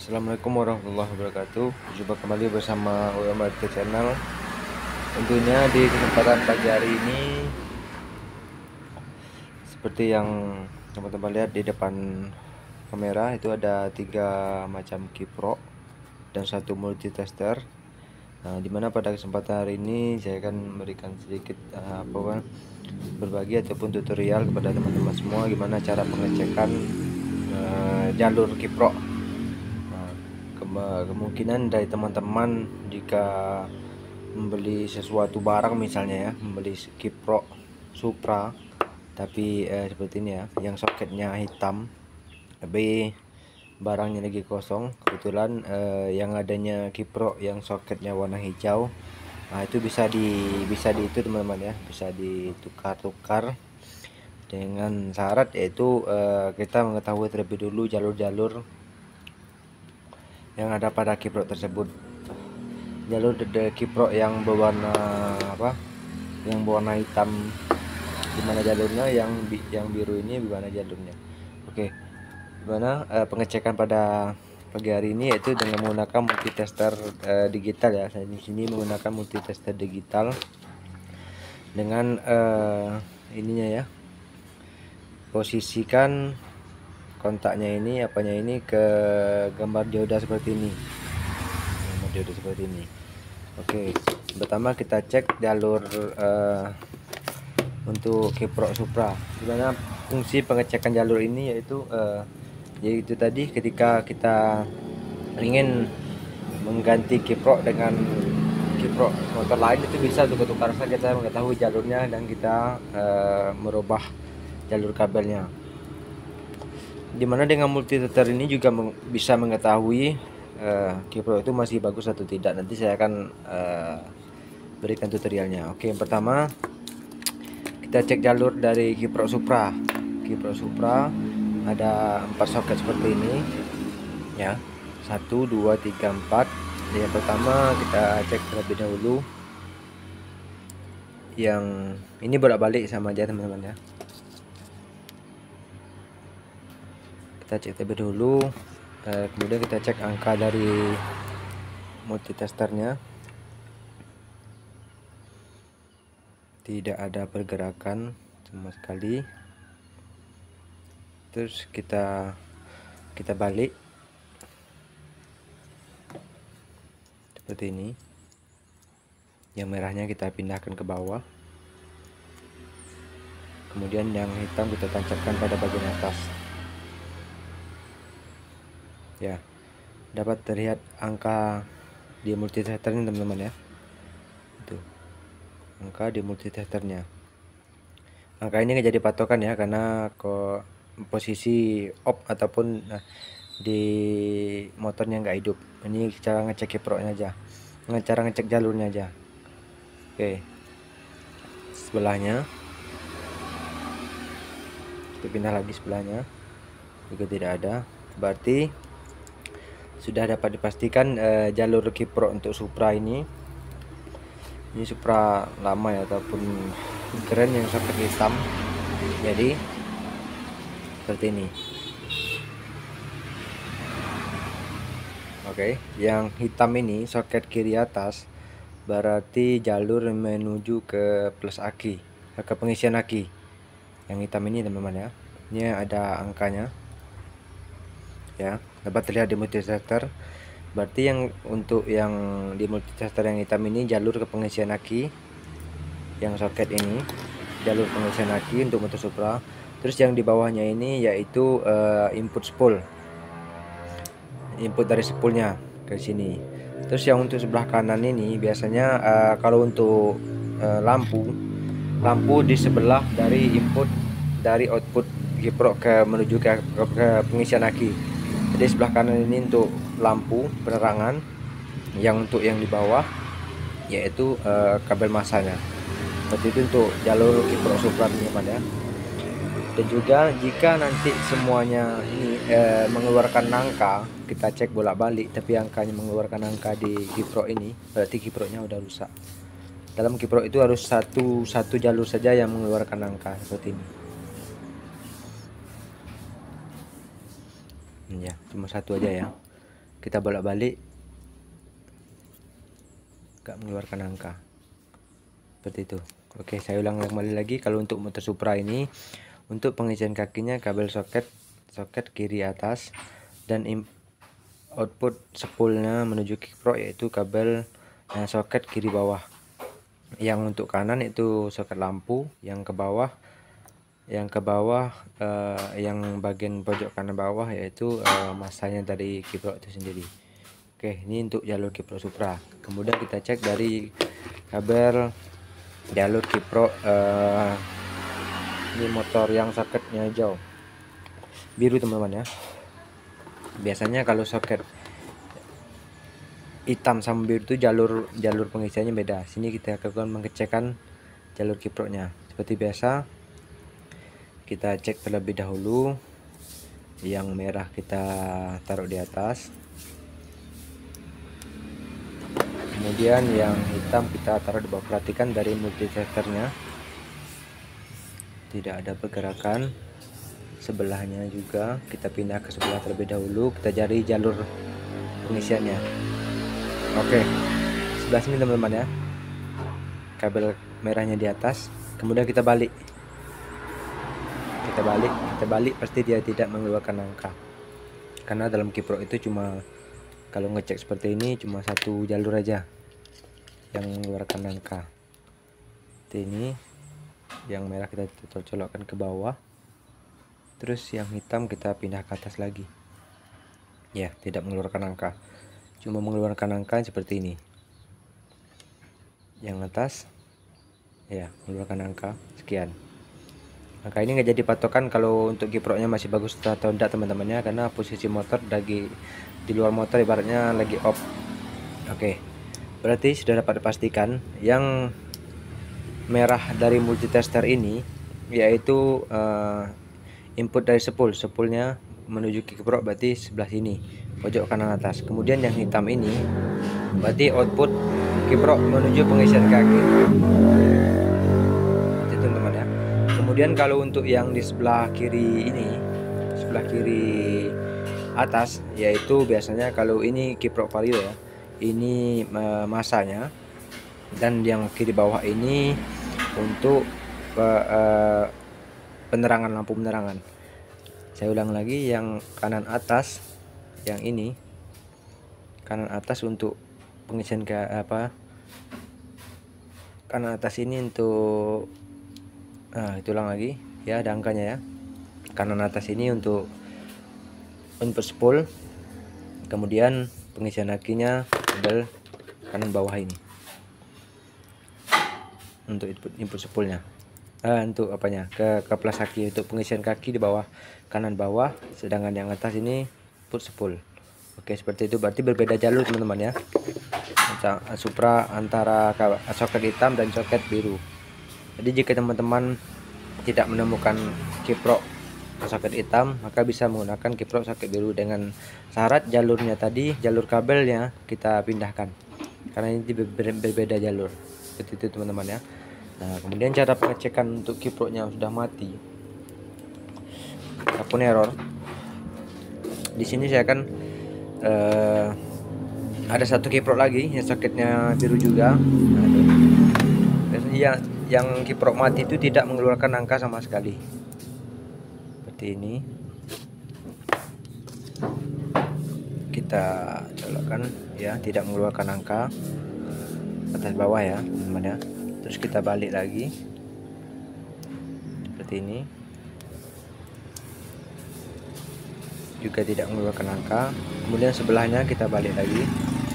Assalamualaikum warahmatullahi wabarakatuh. Jumpa kembali bersama UMRT Channel. Tentunya di kesempatan pagi hari ini, seperti yang teman-teman lihat di depan kamera, itu ada 3 macam kiprok dan 1 multitester. Nah, dimana pada kesempatan hari ini saya akan memberikan sedikit berbagi ataupun tutorial kepada teman-teman semua gimana cara pengecekan jalur kiprok. Kemungkinan dari teman-teman jika membeli sesuatu barang, misalnya ya, membeli kiprok Supra tapi seperti ini ya, yang soketnya hitam tapi barangnya lagi kosong, kebetulan yang adanya kiprok yang soketnya warna hijau. Nah, itu bisa itu teman-teman ya, bisa ditukar-tukar dengan syarat yaitu kita mengetahui terlebih dulu jalur-jalur yang ada pada kiprok tersebut. Jalur kiprok yang berwarna yang berwarna hitam dimana jalurnya, yang biru ini gimana jalurnya. Oke, gimana pengecekan pada pagi hari ini, yaitu dengan menggunakan multitester digital ya. Saya di sini menggunakan multitester digital dengan ininya ya, posisikan kontaknya ini ke gambar dioda seperti ini. Oke, pertama kita cek jalur untuk kiprok Supra. Gimana fungsi pengecekan jalur ini, yaitu tadi ketika kita ingin mengganti kiprok dengan kiprok motor lain, itu bisa tukar-tukar saja, kita mengetahui jalurnya dan kita merubah jalur kabelnya. Dimana dengan multitester ini juga bisa mengetahui kiprok itu masih bagus atau tidak. Nanti saya akan berikan tutorialnya. Oke, yang pertama kita cek jalur dari kiprok Supra. Kiprok Supra ada 4 soket seperti ini ya, 1, 2, 3, 4. Yang pertama kita cek terlebih dahulu, yang ini bolak-balik sama aja teman-teman ya. Kita cek terlebih dahulu, kemudian kita cek angka dari multitesternya. Tidak ada pergerakan sama sekali. Terus kita balik seperti ini. Yang merahnya kita pindahkan ke bawah, kemudian yang hitam kita tancapkan pada bagian atas ya. Dapat terlihat angka di multitesternya teman-teman ya. Itu angka di multitesternya. Angka ini nggak jadi patokan ya, karena posisi off ataupun di motornya nggak hidup. Ini cara ngecek kiproknya aja, cara ngecek jalurnya aja. Oke, sebelahnya kita pindah lagi, sebelahnya juga tidak ada. Berarti sudah dapat dipastikan jalur kiprok untuk Supra ini Supra lama ya, ataupun keren yang soket hitam. Jadi seperti ini. Oke, yang hitam ini soket kiri atas berarti jalur menuju ke plus aki, ke pengisian aki. Yang hitam ini teman-teman ya, ini ada angkanya ya, dapat terlihat di multitester. Berarti yang untuk yang di multitester yang hitam ini jalur ke pengisian aki, yang soket ini jalur pengisian aki untuk motor Supra. Terus yang di bawahnya ini yaitu input spool, input dari spoolnya ke sini. Terus yang untuk sebelah kanan ini biasanya kalau untuk lampu di sebelah dari input dari output kiprok menuju ke pengisian aki. Jadi sebelah kanan ini untuk lampu penerangan, yang untuk yang di bawah yaitu kabel masanya. Seperti itu untuk jalur kiprok Supra teman-teman ya. Dan juga jika nanti semuanya ini mengeluarkan angka, kita cek bolak-balik tapi angkanya mengeluarkan angka di kiprok ini, berarti kiproknya udah rusak. Dalam kiprok itu harus satu jalur saja yang mengeluarkan angka seperti ini ya, cuma satu aja ya. kita bolak-balik, gak mengeluarkan angka seperti itu. Oke, saya ulang kembali lagi. Kalau untuk motor Supra ini, untuk pengisian kakinya kabel soket kiri atas, dan output spoolnya menuju kickpro yaitu kabel soket kiri bawah. Yang untuk kanan itu soket lampu, yang ke bawah yang bagian pojok kanan bawah yaitu masanya dari kickpro itu sendiri. Oke, ini untuk jalur kickpro Supra. Kemudian kita cek dari kabel jalur kickpro ini motor yang soketnya hijau biru teman-teman ya. Biasanya kalau soket hitam sama biru itu jalur pengisiannya beda. Sini kita akan mengecekan jalur kickpro-nya. Seperti biasa, kita cek terlebih dahulu. Yang merah kita taruh di atas, kemudian yang hitam kita taruh di bawah. Perhatikan dari multitester-nya tidak ada pergerakan. Sebelahnya juga kita pindah ke sebelah terlebih dahulu, kita cari jalur pengisiannya. Oke, sebelah sini teman-teman ya, kabel merahnya di atas. Kemudian kita balik, pasti dia tidak mengeluarkan angka, karena dalam kickpro itu cuma, kalau ngecek seperti ini, cuma satu jalur aja yang mengeluarkan angka. Seperti ini, yang merah kita colokkan ke bawah, terus yang hitam kita pindah ke atas lagi. Ya, tidak mengeluarkan angka, cuma mengeluarkan angka seperti ini. Yang atas ya mengeluarkan angka sekian. Angka ini nggak jadi patokan kalau untuk kickpro-nya masih bagus atau tidak teman-teman ya, karena posisi motor lagi di luar motor, ibaratnya lagi off. Oke, berarti sudah dapat dipastikan yang merah dari multitester ini yaitu input dari spoolnya menuju kickpro, berarti sebelah sini pojok kanan atas. Kemudian yang hitam ini berarti output kickpro menuju pengisian kaki. Itu teman-teman ya. Kemudian kalau untuk yang di sebelah kiri ini, sebelah kiri atas, yaitu biasanya kalau ini kickpro vario ya, ini masanya, dan yang kiri bawah ini untuk penerangan, lampu penerangan. Saya ulang lagi, yang kanan atas, yang ini kanan atas untuk pengisian ke kanan atas ini untuk itu ulang lagi ya, ada angkanya ya. Kanan atas ini untuk input spool, kemudian pengisian kakinya kabel kanan bawah ini untuk input spoolnya. Untuk apanya, ke plus kaki, untuk pengisian kaki di bawah, kanan bawah, sedangkan yang atas ini put spool. Oke, seperti itu. Berarti berbeda jalur teman-teman ya, Supra antara soket hitam dan soket biru. Jadi jika teman-teman tidak menemukan kickpro soket hitam, maka bisa menggunakan kickpro soket biru, dengan syarat jalurnya tadi, jalur kabelnya kita pindahkan, karena ini berbeda jalur. Seperti itu teman-teman ya. Nah, kemudian cara pengecekan untuk kickpro-nya sudah mati ataupun error. Di sini saya akan ada satu kickpro lagi yang soketnya biru juga. Nah, biasanya yang kickpro mati itu tidak mengeluarkan angka sama sekali. Seperti ini. Kita colokkan ya, tidak mengeluarkan angka atas bawah ya teman-teman ya. Terus kita balik lagi seperti ini, juga tidak mengeluarkan angka. Kemudian sebelahnya kita balik lagi,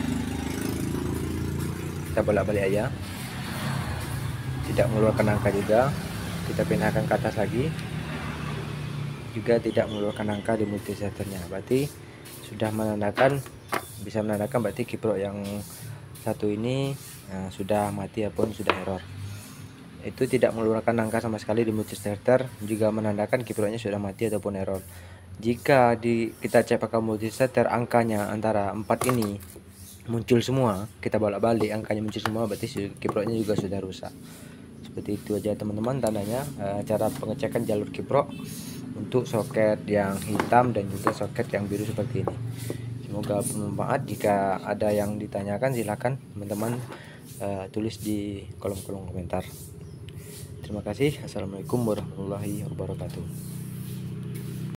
kita bolak-balik aja, tidak mengeluarkan angka juga. Kita pindahkan ke atas lagi, juga tidak mengeluarkan angka di multisetternya. Berarti sudah menandakan, bisa menandakan berarti kickpro yang satu ini sudah mati ataupun sudah error. Itu tidak mengeluarkan angka sama sekali di multisetter, juga menandakan kickpro-nya sudah mati ataupun error. Jika kita cek pakai multisetter, angkanya antara 4 ini muncul semua, kita bolak-balik angkanya muncul semua, berarti kickpro-nya juga sudah rusak. Seperti itu aja teman-teman tandanya, cara pengecekan jalur kickpro untuk soket yang hitam dan juga soket yang biru seperti ini. Semoga bermanfaat. Jika ada yang ditanyakan silakan teman-teman tulis di kolom komentar. Terima kasih. Assalamualaikum warahmatullahi wabarakatuh.